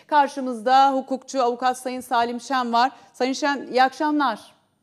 Karşımızda hukukçu, avukat Sayın Salim Şen var. Sayın Şen, iyi akşamlar.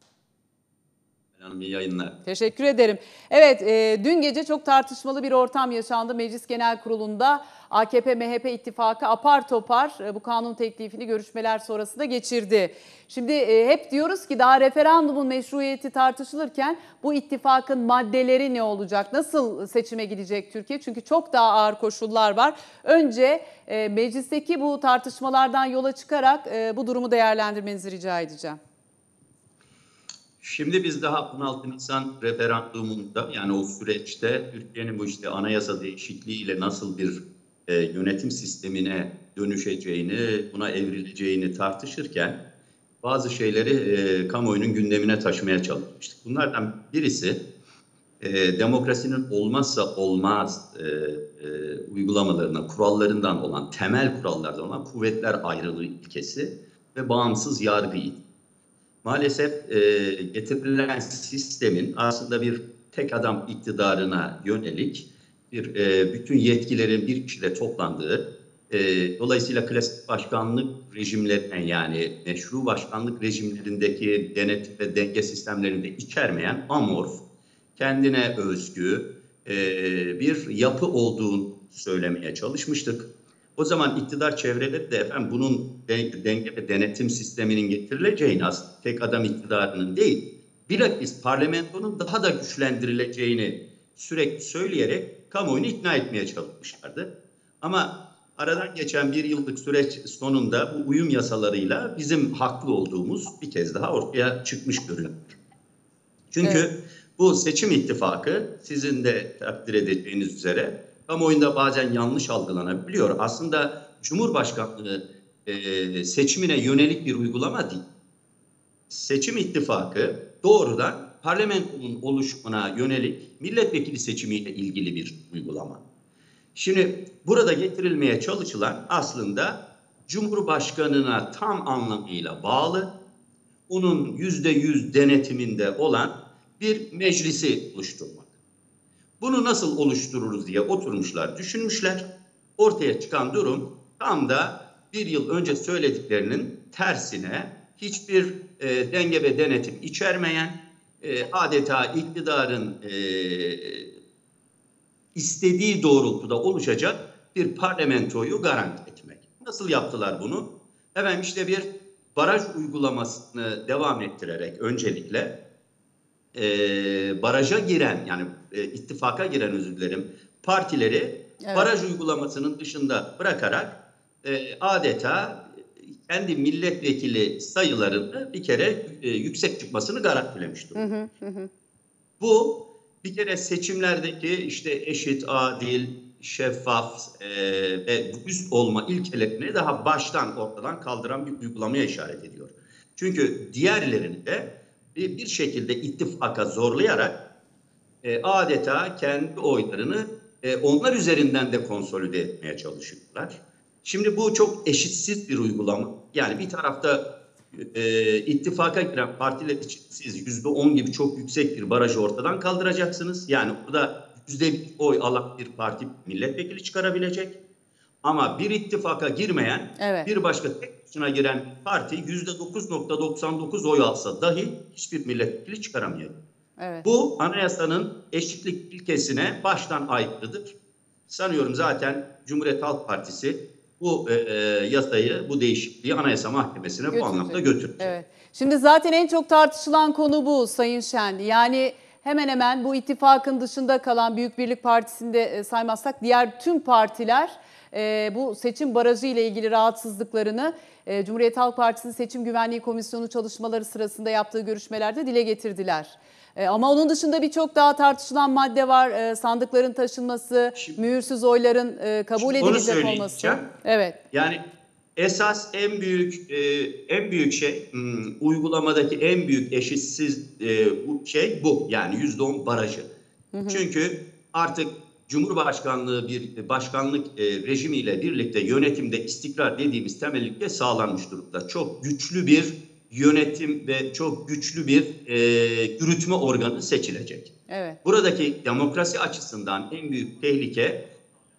İyi yayınlar. Teşekkür ederim. Evet, dün gece çok tartışmalı bir ortam yaşandı Meclis Genel Kurulu'nda. AKP-MHP ittifakı apar topar bu kanun teklifini görüşmeler sonrasında geçirdi. Şimdi hep diyoruz ki daha referandumun meşruiyeti tartışılırken bu ittifakın maddeleri ne olacak? Nasıl seçime gidecek Türkiye? Çünkü çok daha ağır koşullar var. Önce meclisteki bu tartışmalardan yola çıkarak bu durumu değerlendirmenizi rica edeceğim. Şimdi biz daha 16 Nisan referandumunda, yani o süreçte Türkiye'nin bu işte anayasa değişikliğiyle nasıl bir yönetim sistemine dönüşeceğini, buna evrileceğini tartışırken bazı şeyleri kamuoyunun gündemine taşımaya çalışmıştık. Bunlardan birisi demokrasinin olmazsa olmaz uygulamalarına, kurallarından olan, temel kurallardan olan kuvvetler ayrılığı ilkesi ve bağımsız yargıydı. Maalesef getirilen sistemin aslında bir tek adam iktidarına yönelik bütün yetkilerin bir kişide toplandığı, dolayısıyla klasik başkanlık rejimlerine, yani meşru başkanlık rejimlerindeki denetim ve denge sistemlerinde içermeyen amorf, kendine özgü bir yapı olduğunu söylemeye çalışmıştık. O zaman iktidar çevreleri de efendim bunun denge ve denetim sisteminin getirileceğini, aslında tek adam iktidarının değil, bilakis parlamentonun daha da güçlendirileceğini sürekli söyleyerek kamuoyunu ikna etmeye çalışmışlardı. Ama aradan geçen bir yıllık süreç sonunda bu uyum yasalarıyla bizim haklı olduğumuz bir kez daha ortaya çıkmış görünüyor. Çünkü evet, bu seçim ittifakı sizin de takdir edeceğiniz üzere kamuoyunda bazen yanlış algılanabiliyor. Aslında Cumhurbaşkanlığı seçimine yönelik bir uygulama değil. Seçim ittifakı doğrudan parlamentonun oluşumuna yönelik milletvekili seçimiyle ilgili bir uygulama. Şimdi burada getirilmeye çalışılan aslında Cumhurbaşkanına tam anlamıyla bağlı, onun %100 denetiminde olan bir meclisi oluşturmak. Bunu nasıl oluştururuz diye oturmuşlar, düşünmüşler. Ortaya çıkan durum tam da bir yıl önce söylediklerinin tersine, hiçbir denge ve denetim içermeyen, adeta iktidarın istediği doğrultuda oluşacak bir parlamentoyu garanti etmek. Nasıl yaptılar bunu? Efendim işte bir baraj uygulamasını devam ettirerek öncelikle baraja giren, yani ittifaka giren, özür dilerim, partileri evet, baraj uygulamasının dışında bırakarak adeta kendi milletvekili sayılarını bir kere yüksek çıkmasını garantilemiş durumda. Bu bir kere seçimlerdeki işte eşit, adil, şeffaf ve dürüst olma ilkelerini daha baştan ortadan kaldıran bir uygulamaya işaret ediyor. Çünkü diğerlerini de bir şekilde ittifaka zorlayarak adeta kendi oylarını onlar üzerinden de konsolide etmeye çalışıyorlar. Şimdi bu çok eşitsiz bir uygulama. Yani bir tarafta ittifaka giren partiler için siz %10 gibi çok yüksek bir barajı ortadan kaldıracaksınız. Yani burada %1 oy alan bir parti milletvekili çıkarabilecek. Ama bir ittifaka girmeyen, evet, bir başka tek başına giren parti %9.99 oy alsa dahi hiçbir milletvekili çıkaramayacak. Evet. Bu anayasanın eşitlik ilkesine baştan aykırıdır. Sanıyorum zaten Cumhuriyet Halk Partisi bu yasayı, bu değişikliği Anayasa Mahkemesi'ne bu anlamda götürecek. Evet. Şimdi zaten en çok tartışılan konu bu Sayın Şen. Yani hemen hemen bu ittifakın dışında kalan Büyük Birlik Partisi'ni de saymazsak diğer tüm partiler bu seçim barajı ile ilgili rahatsızlıklarını Cumhuriyet Halk Partisi'nin Seçim Güvenliği Komisyonu çalışmaları sırasında yaptığı görüşmelerde dile getirdiler. Ama onun dışında birçok daha tartışılan madde var. Sandıkların taşınması, mühürsüz oyların kabul edilecek olması. Evet. Yani esas en büyük şey, uygulamadaki en büyük eşitsiz şey bu. Yani %10 barajı. Çünkü artık Cumhurbaşkanlığı bir başkanlık rejimiyle birlikte yönetimde istikrar dediğimiz temellikle sağlanmış durumda. Çok güçlü bir yönetim ve çok güçlü bir yürütme organı seçilecek. Evet. Buradaki demokrasi açısından en büyük tehlike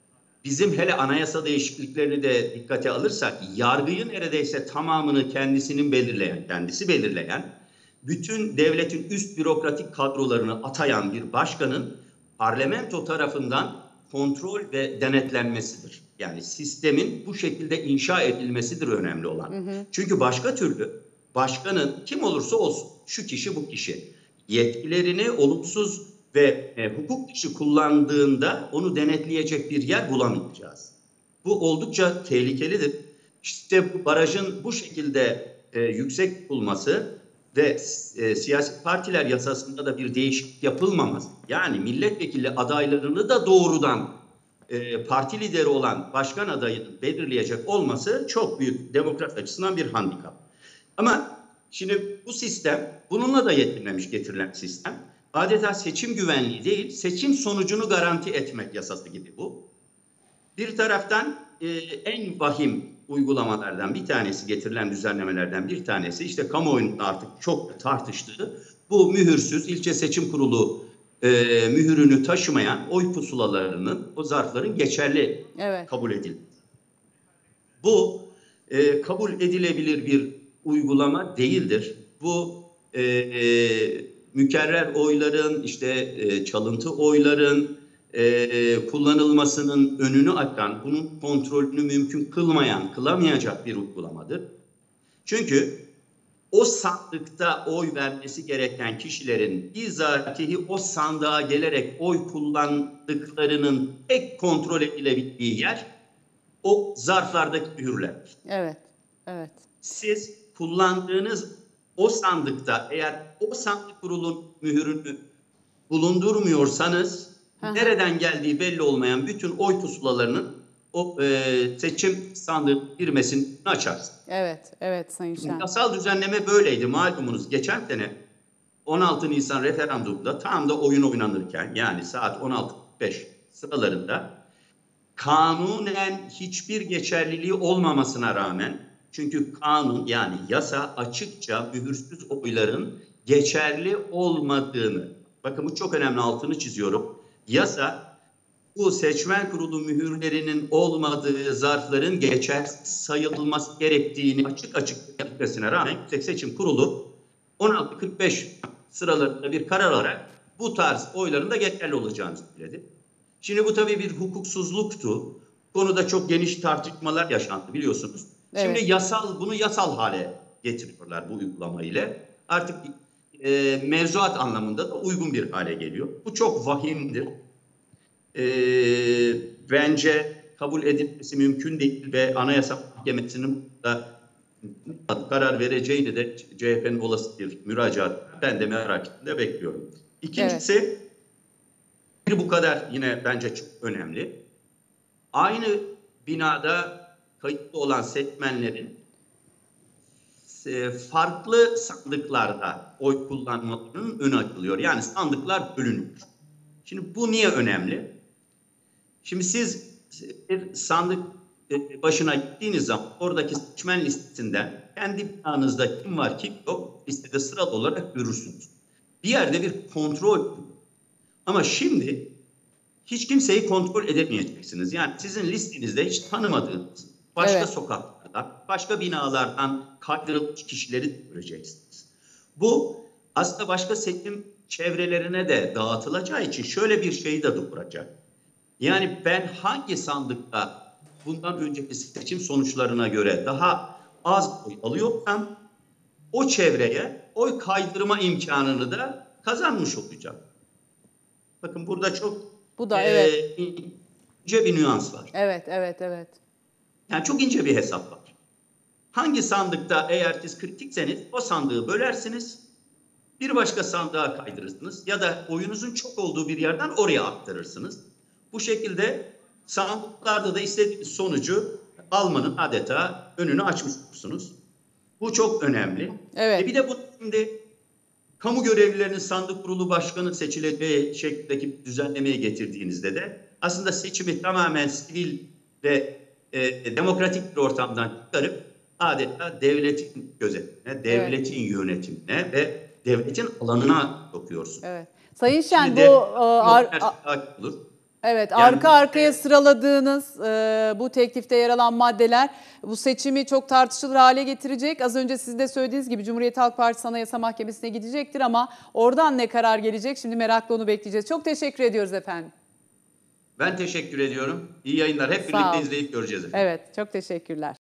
bizim hele anayasa değişikliklerini de dikkate alırsak yargıyı neredeyse tamamını kendisi belirleyen, bütün devletin üst bürokratik kadrolarını atayan bir başkanın parlamento tarafından kontrol ve denetlenmesidir. Yani sistemin bu şekilde inşa edilmesidir önemli olan. Çünkü başka türlü başkanın kim olursa olsun, şu kişi bu kişi, yetkilerini olumsuz ve hukuk dışı kullandığında onu denetleyecek bir yer bulamayacağız. Bu oldukça tehlikelidir. İşte bu barajın bu şekilde yüksek tutulması ve siyasi partiler yasasında da bir değişiklik yapılmaması, yani milletvekili adaylarını da doğrudan parti lideri olan başkan adayının belirleyecek olması çok büyük demokrasi açısından bir handikap. Ama şimdi bu sistem, bununla da yetinmemiş getirilen sistem, adeta seçim güvenliği değil, seçim sonucunu garanti etmek yasası gibi bu. Bir taraftan en vahim uygulamalardan bir tanesi, getirilen düzenlemelerden bir tanesi, işte kamuoyunun artık çok tartıştığı bu mühürsüz ilçe seçim kurulu mühürünü taşımayan oy pusulalarının, o zarfların geçerli kabul edilmesi. Bu kabul edilebilir bir uygulama değildir. Bu mükerrer oyların, işte çalıntı oyların kullanılmasının önünü açan, bunun kontrolünü mümkün kılamayacak bir uygulamadır. Çünkü o sandıkta oy vermesi gereken kişilerin bizatihi o sandığa gelerek oy kullandıklarının tek kontrol edilebildiği yer o zarflardaki mühürlerdir. Evet, evet. Siz kullandığınız o sandıkta eğer o sandık kurulun mühürünü bulundurmuyorsanız nereden geldiği belli olmayan bütün oy pusulalarının o seçim sandığı girmesini açarsınız. Evet, evet Sayın Şen. Yasal düzenleme böyleydi malumunuz. Geçen sene 16 Nisan referandumda tam da oyun oynanırken, yani saat 16.45 sıralarında, kanunen hiçbir geçerliliği olmamasına rağmen, çünkü kanun, yani yasa açıkça mühürsüz oyların geçerli olmadığını, bakın bu çok önemli, altını çiziyorum. Yasa bu seçmen kurulu mühürlerinin olmadığı zarfların geçersiz sayılması gerektiğini açık açık belirtmesine rağmen Yüksek Seçim Kurulu 16.45 sıralarında bir karar alarak bu tarz oyların da geçerli olacağını söyledi. Şimdi bu tabii bir hukuksuzluktu. Konuda çok geniş tartışmalar yaşandı biliyorsunuz. Evet. Şimdi bunu yasal hale getiriyorlar bu uygulama ile. Artık mevzuat anlamında da uygun bir hale geliyor. Bu çok vahimdir. Bence kabul edilmesi mümkün değil ve Anayasa Mahkemesi'nin da karar vereceğini de CHP'nin olası bir müracaat, ben de merak içinde bekliyorum. İkincisi, bu kadar yine bence çok önemli. Aynı binada kayıtlı olan seçmenlerin farklı sandıklarda oy kullanmalarının önü açılıyor. Yani sandıklar bölünüyor. Şimdi bu niye önemli? Şimdi siz bir sandık başına gittiğiniz zaman oradaki seçmen listesinden kendi binanızda kim var kim yok listede sıralı olarak görürsünüz. Bir yerde bir kontrol. Ama şimdi hiç kimseyi kontrol edemeyeceksiniz. Yani sizin listenizde hiç tanımadığınız başka sokaklardan, başka binalardan kaydırılmış kişileri göreceksiniz. Bu aslında başka seçim çevrelerine de dağıtılacağı için şöyle bir şeyi de doğuracak. Yani ben hangi sandıkta bundan önceki seçim sonuçlarına göre daha az oy alıyorsam o çevreye oy kaydırma imkanını da kazanmış olacağım. Bakın burada çok ince bir nüans var. Evet. Yani çok ince bir hesap var. Hangi sandıkta eğer siz kritikseniz o sandığı bölersiniz, bir başka sandığa kaydırırsınız ya da oyunuzun çok olduğu bir yerden oraya aktarırsınız. Bu şekilde sandıklarda da istediğiniz sonucu almanın adeta önünü açmış olursunuz. Bu çok önemli. Evet. Bir de bu şimdi kamu görevlilerinin sandık kurulu başkanı seçileceği şeklindeki bir düzenlemeye getirdiğinizde de aslında seçimi tamamen sivil ve demokratik bir ortamdan çıkarıp adeta devletin gözetimine, devletin yönetimine ve devletin alanına sokuyorsunuz. Evet. Sayın Şen, şimdi bu olur. Evet, Yani arka arkaya sıraladığınız bu teklifte yer alan maddeler bu seçimi çok tartışılır hale getirecek. Az önce sizin de söylediğiniz gibi Cumhuriyet Halk Partisi Anayasa Mahkemesi'ne gidecektir ama oradan ne karar gelecek? Şimdi merakla onu bekleyeceğiz. Çok teşekkür ediyoruz efendim. Ben teşekkür ediyorum. İyi yayınlar. Hep Sağ birlikte olun. izleyip göreceğiz efendim. Evet, çok teşekkürler.